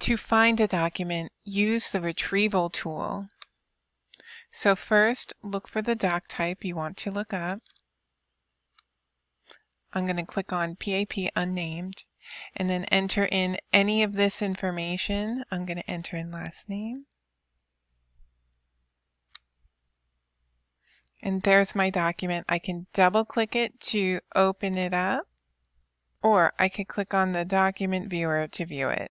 To find a document, use the retrieval tool. So first, look for the doc type you want to look up. I'm going to click on PAP unnamed and then enter in any of this information. I'm going to enter in last name. And there's my document. I can double click it to open it up, or I could click on the document viewer to view it.